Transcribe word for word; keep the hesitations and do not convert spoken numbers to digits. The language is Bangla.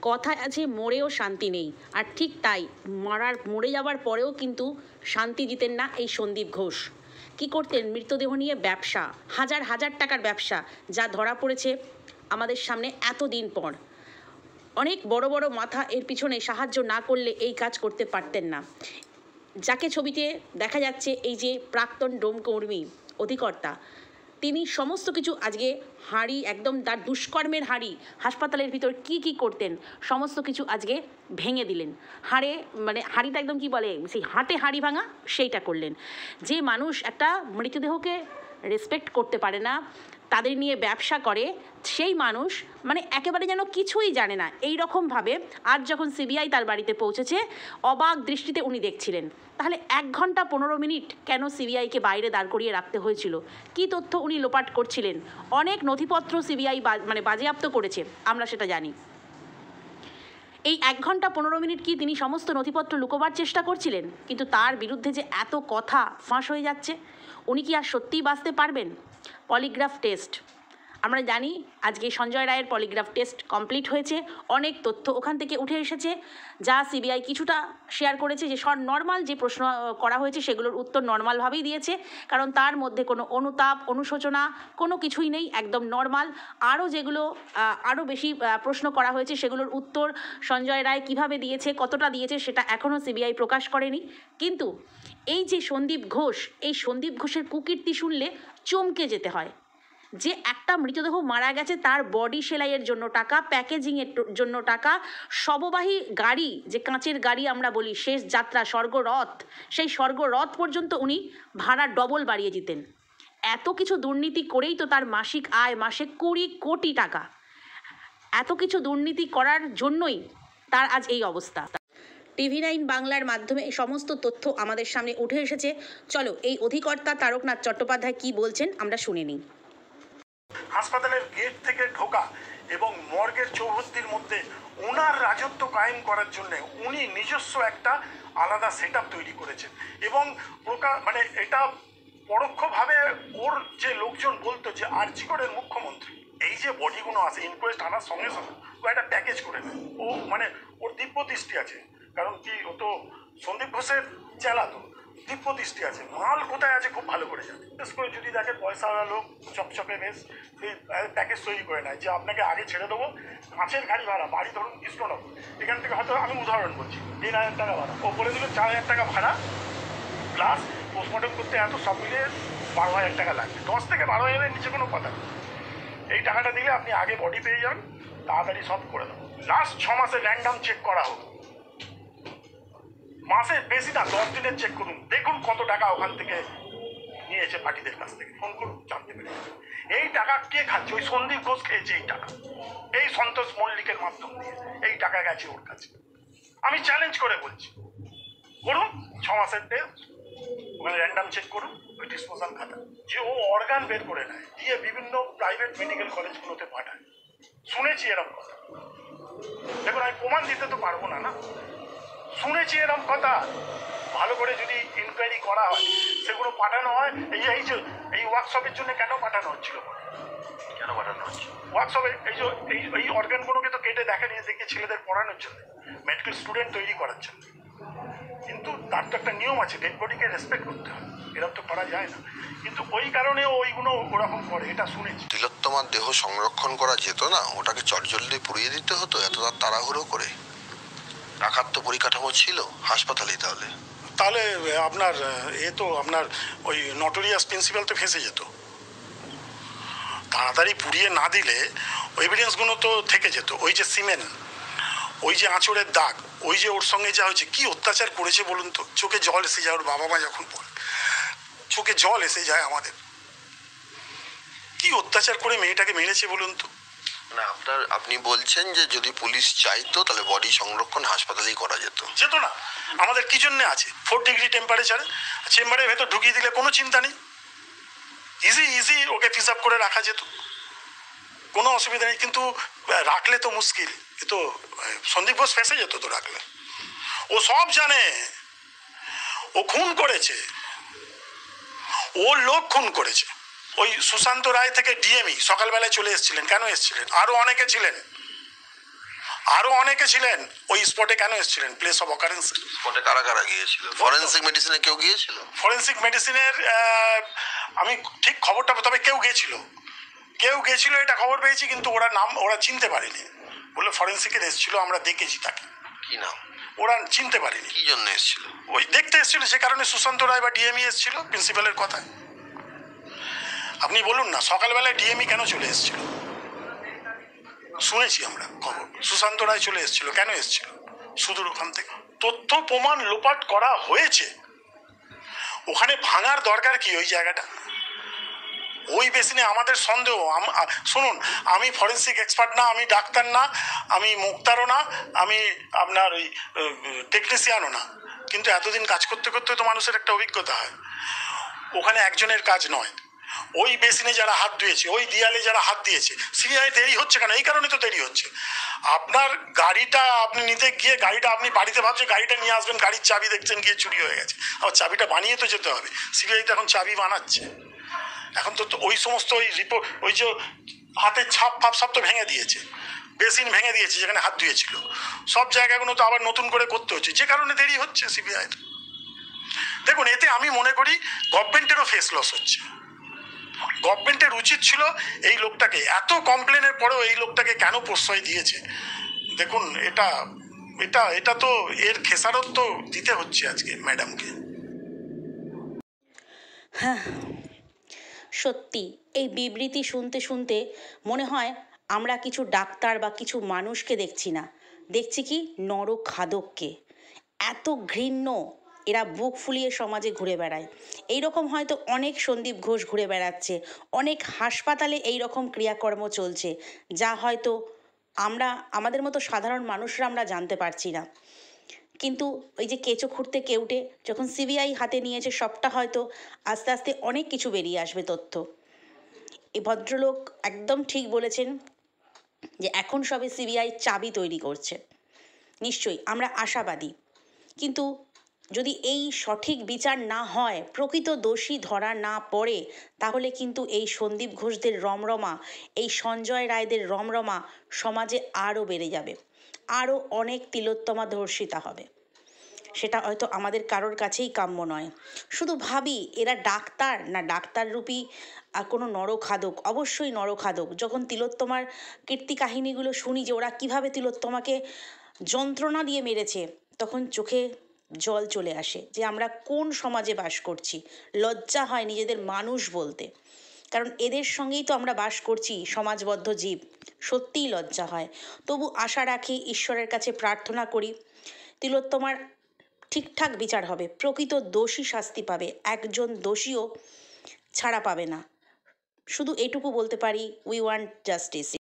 কথায় আছে মরেও শান্তি নেই, আর ঠিক তাই মারার মরে যাওয়ার পরেও কিন্তু শান্তি দিতেন না এই সন্দীপ ঘোষ। কি করতেন? মৃতদেহ নিয়ে ব্যবসা, হাজার হাজার টাকার ব্যবসা, যা ধরা পড়েছে আমাদের সামনে এতদিন পর। অনেক বড় বড় মাথা এর পিছনে সাহায্য না করলে এই কাজ করতে পারতেন না। যাকে ছবিতে দেখা যাচ্ছে, এই যে প্রাক্তন ডোমকর্মী অধিকর্তা, তিনি সমস্ত কিছু আজকে হাঁড়ি, একদম তার দুষ্কর্মের হাঁড়ি, হাসপাতালের ভিতর কি কি করতেন সমস্ত কিছু আজকে ভেঙে দিলেন। হাড়ে মানে হাঁড়িটা একদম কি বলে, সেই হাটে হাঁড়ি ভাঙা, সেইটা করলেন। যে মানুষ একটা মৃতদেহকে রেসপেক্ট করতে পারে না, তাদের নিয়ে ব্যবসা করে, সেই মানুষ মানে একেবারে যেন কিছুই জানে না এই রকমভাবে আজ যখন সিবিআই তার বাড়িতে পৌঁছেছে, অবাক দৃষ্টিতে উনি দেখছিলেন। তাহলে এক ঘন্টা পনেরো মিনিট কেন সিবিআইকে বাইরে দাঁড় করিয়ে রাখতে হয়েছিল? কী তথ্য উনি লোপাট করছিলেন? অনেক নথিপত্র সিবিআই মানে বাজেয়াপ্ত করেছে, আমরা সেটা জানি। এই এক ঘন্টা পনেরো মিনিট কি তিনি সমস্ত নথিপত্র লুকোবার চেষ্টা করছিলেন? কিন্তু তার বিরুদ্ধে যে এত কথা ফাঁস হয়ে যাচ্ছে, উনি কি আর সত্যিই বাঁচতে পারবেন? পলিগ্রাফ টেস্ট, আমরা জানি আজকে সঞ্জয় রায়ের পলিগ্রাফ টেস্ট কমপ্লিট হয়েছে। অনেক তথ্য ওখান থেকে উঠে এসেছে, যা সিবিআই কিছুটা শেয়ার করেছে, যে সব নর্মাল যে প্রশ্ন করা হয়েছে সেগুলোর উত্তর নর্মালভাবেই দিয়েছে, কারণ তার মধ্যে কোনো অনুতাপ, অনুশোচনা কোনো কিছুই নেই, একদম নর্মাল। আরও যেগুলো আরও বেশি প্রশ্ন করা হয়েছে সেগুলোর উত্তর সঞ্জয় রায় কিভাবে দিয়েছে, কতটা দিয়েছে, সেটা এখনও সিবিআই প্রকাশ করেনি। কিন্তু এই যে সন্দীপ ঘোষ, এই সন্দীপ ঘোষের কুকীর্তি শুনলে চমকে যেতে হয়। যে একটা মৃতদেহ মারা গেছে, তার বডি সেলাইয়ের জন্য টাকা, প্যাকেজিংয়ের জন্য টাকা, শববাহী গাড়ি, যে কাঁচের গাড়ি আমরা বলি, শেষ যাত্রা, স্বর্গরথ, সেই স্বর্গরথ পর্যন্ত উনি ভাড়া ডবল বাড়িয়ে দিতেন। এত কিছু দুর্নীতি করেই তো তার মাসিক আয় মাসে কুড়ি কোটি টাকা। এত কিছু দুর্নীতি করার জন্যই তার আজ এই অবস্থা। টিভি নাইন বাংলার মাধ্যমে এই সমস্ত তথ্য আমাদের সামনে উঠে এসেছে। চলো এই অধিকর্তা তারকনাথ চট্টোপাধ্যায় কি বলছেন আমরা শুনে নিই। হাসপাতালের গেট থেকে ঢোকা এবং মর্গের চৌহদ্দির মধ্যে ওনার রাজত্ব কায়েম করার জন্য উনি নিজস্ব একটা আলাদা সেট আপ তৈরি করেছেন, এবং প্রকাশ মানে এটা পরোক্ষভাবে ওর যে লোকজন বলতো যে আরজি করের মুখ্যমন্ত্রী এই যে বডিগুলো আছে ইনকোয়েস্ট আনার সঙ্গে সঙ্গে ও একটা প্যাকেজ করে নেয়। ও মানে ওর দিব্য দৃষ্টি আছে, কারণ কি ও তো সন্দীপ ঘোষের চালাতো, দিব্য দৃষ্টি আছে, মাল কোথায় আছে খুব ভালো করে জানে। বিশেষ করে যদি দেখে পয়সাওয়ালা লোক চকচকে বেশ, সেই প্যাকেজ তৈরি করে নেয় যে আপনাকে আগে ছেড়ে দেবো কাঁচের গাড়ি ভাড়া, বাড়ি ধরুন কৃষ্ণনগর, এখান থেকে হয়তো আমি উদাহরণ বলছি তিন হাজার টাকা ভাড়া, ও বলে দিল চার হাজার টাকা ভাড়া প্লাস পোস্টমর্টম করতে এত, সব মিলিয়ে বারো হাজার টাকা লাগবে। দশ থেকে বারো হাজারের নিচে কোনো কথা নেই। এই টাকাটা দিলে আপনি আগে বডি পেয়ে যান, তাড়াতাড়ি সব করে দেবো। লাস্ট ছ মাসে র্যান্ডাম চেক করা হোক, মাসে বেশি না দশ দিনের চেক করুন, দেখুন কত টাকা ওখান থেকে নিয়েছে পার্টিদের কাছ থেকে, ফোন করুন, জানতে পেরে। এই টাকা কে খাচ্ছে? ওই সন্দীপ ঘোষ খেয়েছে এই টাকা, এই সন্তোষ মল্লিকের মাধ্যম দিয়ে এই টাকা গেছে ওর কাছে। আমি চ্যালেঞ্জ করে বলছি, করুন ছ মাসের টেস্ট, ওখানে র্যান্ডাম চেক করুন ওই ডিসপোজাল খাতা, যে ও অর্গান বের করে নেয় দিয়ে বিভিন্ন প্রাইভেট মেডিকেল কলেজগুলোতে পাঠায়। শুনেছি এরকম কথা, দেখুন আমি প্রমাণ দিতে তো পারবো না না, শুনেছি এরকম কথা। ভালো করে যদি ইনকোয়ারি করা হয়, সেগুলো পাঠানো হয়। এই এই যে এই ওয়ার্কশপের জন্য কেন পাঠানো হচ্ছিল, কেন পাঠানো হচ্ছে ওয়ার্কশপে? এই যে এই এই অর্গানগুলোকে তো কেটে দেখা নিয়ে দেখি ছেলেদের পড়ানোর জন্য, মেডিকেল স্টুডেন্ট তৈরি করার জন্য। কিন্তু তার তো একটা নিয়ম আছে, ডেড বডিকে রেসপেক্ট করতে হয়, এরকম তো করা যায় না। কিন্তু ওই কারণে ওইগুলো ওরকম করে, এটা শুনেছি। তিলোত্তমার দেহ সংরক্ষণ করা যেত না? ওটাকে চটজলদি পুড়িয়ে দিতে হতো এত তাড়াহুড়ো করে? রাখার তো পরিকাঠামো ছিল হাসপাতালেই। তাহলে তাহলে আপনার এ তো আপনার ওই নটোরিয়াস প্রিন্সিপাল তো ফেঁসে যেত। তাড়াতাড়ি পুড়িয়ে না দিলে ওই এভিডেন্সগুলো তো থেকে যেত। ওই যে সিমেন্ট, ওই যে আঁচড়ের দাগ, ওই যে ওর সঙ্গে যা হয়েছে, কি অত্যাচার করেছে বলুন তো। চোখে জল এসে যায় ওর বাবা মা যখন বলে, চোখে জল এসে যায় আমাদের। কি অত্যাচার করে মেয়েটাকে মেরেছে বলুন তো। না আপনার আপনি বলছেন যে যদি পুলিশ চাইতো তাহলে বডি সংরক্ষণ হাসপাতালেই করা যেত? যেত না, আমাদের কি জন্যে আছে ফোর ডিগ্রি টেম্পারেচারে, চেম্বারের ভেতর ঢুকিয়ে দিলে কোনো চিন্তা নেই, ইজি ইজি ওকে প্রিজার্ভ করে রাখা যেত, কোনো অসুবিধা নেই। কিন্তু রাখলে তো মুশকিল, এ তো সন্দীপ ঘোষ ফেঁসে যেত তো রাখলে। ও সব জানে, ও খুন করেছে, ওর লোক খুন করেছে। ওই সুশান্ত রায় থেকে ডিএমই সকালবেলায় চলে এসেছিলেন, কেন এসেছিলেন? আরও অনেকে ছিলেন, আরো অনেকে ছিলেন ওই স্পটে। কেন এসেছিলেন? প্লেস অফ অকারেন্স স্পটে কারা কারা গিয়েছিল? ফরেন্সিক মেডিসিনে কেউ গিয়েছিল? ফরেন্সিক মেডিসিনের আমি ঠিক খবরটা, তবে কেউ গিয়েছিল, কেউ গেছিল এটা খবর পেয়েছি, কিন্তু ওরা নাম ওরা চিনতে পারেনি। বললো ফরেন্সিকের এসেছিল, আমরা দেখেছি তাকে। কি নাম? ওরা চিনতে পারেনি। কি জন্য এসেছিল? ওই দেখতে এসেছিল, সে কারণে সুশান্ত রায় বা ডিএমই এসেছিল প্রিন্সিপালের কথায়। আপনি বলুন না, সকালবেলায় ডিএমই কেন চলে এসেছিল? শুনেছি আমরা খবর, সুশান্ত রায় চলে এসেছিল। কেন এসেছিল? সুদূর ওখান থেকে তথ্য প্রমাণ লোপাট করা হয়েছে। ওখানে ভাঙার দরকার কি ওই জায়গাটা? ওই বেসিনে আমাদের সন্দেহ। শুনুন, আমি ফরেন্সিক এক্সপার্ট না, আমি ডাক্তার না, আমি মুক্তারও না, আমি আপনার ওই টেকনিশিয়ানও না, কিন্তু এতদিন কাজ করতে করতে তো মানুষের একটা অভিজ্ঞতা হয়। ওখানে একজনের কাজ নয়। ওই বেসিনে যারা হাত ধুয়েছে, ওই দেয়ালে যারা হাত দিয়েছে, সিবিআই দেরি হচ্ছে কেন? এই কারণে তো দেরি হচ্ছে। আপনার গাড়িটা আপনি নিতে গিয়ে, গাড়িটা আপনি বাড়িতে ভাবছে গাড়িটা নিয়ে আসবেন, গাড়ির চাবি দেখছেন গিয়ে চুরি হয়ে গেছে। আবার চাবিটা বানিয়ে তো যেতে হবে। সিবিআই তো এখন চাবি বানাচ্ছে। এখন তো ওই সমস্ত ওই রিপোর্ট, ওই যে হাতের ছাপ ফাপ সব তো ভেঙে দিয়েছে, বেসিন ভেঙে দিয়েছে যেখানে হাত ধুয়েছিল, সব জায়গাগুলো তো আবার নতুন করে করতে হচ্ছে, যে কারণে দেরি হচ্ছে সিবিআই। দেখুন, এতে আমি মনে করি গভর্নমেন্টেরও ফেস লস হচ্ছে। গভর্নমেন্টের উচিত ছিল এই লোকটাকে, এত কমপ্লেনের পরেও এই লোকটাকে কেন প্রশ্রয় দিয়েছে? দেখুন, এটা এটা এটা তো এর খেসারত তো দিতে হচ্ছে আজকে ম্যাডামকে। হ্যাঁ, সত্যি এই বিবৃতি শুনতে শুনতে মনে হয় আমরা কিছু ডাক্তার বা কিছু মানুষকে দেখছি না, দেখছি কি নরখাদককে। এত ঘৃণ্য এরা বুক ফুলিয়ে সমাজে ঘুরে বেড়ায়। এই রকম হয়তো অনেক সন্দীপ ঘোষ ঘুরে বেড়াচ্ছে, অনেক হাসপাতালে এই রকম ক্রিয়াকর্ম চলছে, যা হয়তো আমরা আমাদের মতো সাধারণ মানুষরা আমরা জানতে পারছি না। কিন্তু ওই যে কেঁচো খুঁড়তে কেউটে যখন সিবিআই হাতে নিয়েছে, সবটা হয়তো আস্তে আস্তে অনেক কিছু বেরিয়ে আসবে তথ্য। এই ভদ্রলোক একদম ঠিক বলেছেন যে এখন সবে সিবিআই চাবি তৈরি করছে। নিশ্চয়ই আমরা আশাবাদী, কিন্তু যদি এই সঠিক বিচার না হয়, প্রকৃত দোষী ধরা না পড়ে, তাহলে কিন্তু এই সন্দীপ ঘোষদের রমরমা, এই সঞ্জয় রায়দের রমরমা সমাজে আরও বেড়ে যাবে, আরও অনেক তিলোত্তমা ধর্ষিতা হবে। সেটা হয়তো আমাদের কারোর কাছেই কাম্য নয়। শুধু ভাবি, এরা ডাক্তার না ডাক্তাররূপী কোনো নরখাদক? অবশ্যই নরখাদক। যখন তিলোত্তমার কীর্তি কাহিনীগুলো শুনি যে ওরা কিভাবে তিলোত্তমাকে যন্ত্রণা দিয়ে মেরেছে, তখন চোখে জল চলে আসে যে আমরা কোন সমাজে বাস করছি। লজ্জা হয় নিজেদের মানুষ বলতে, কারণ এদের সঙ্গেই তো আমরা বাস করছি, সমাজবদ্ধ জীব। সত্যিই লজ্জা হয়। তবু আশা রাখি, ঈশ্বরের কাছে প্রার্থনা করি, তিলোত্তমার ঠিকঠাক বিচার হবে, প্রকৃত দোষী শাস্তি পাবে, একজন দোষীও ছাড়া পাবে না। শুধু এটুকু বলতে পারি, উই ওয়ান্ট জাস্টিস।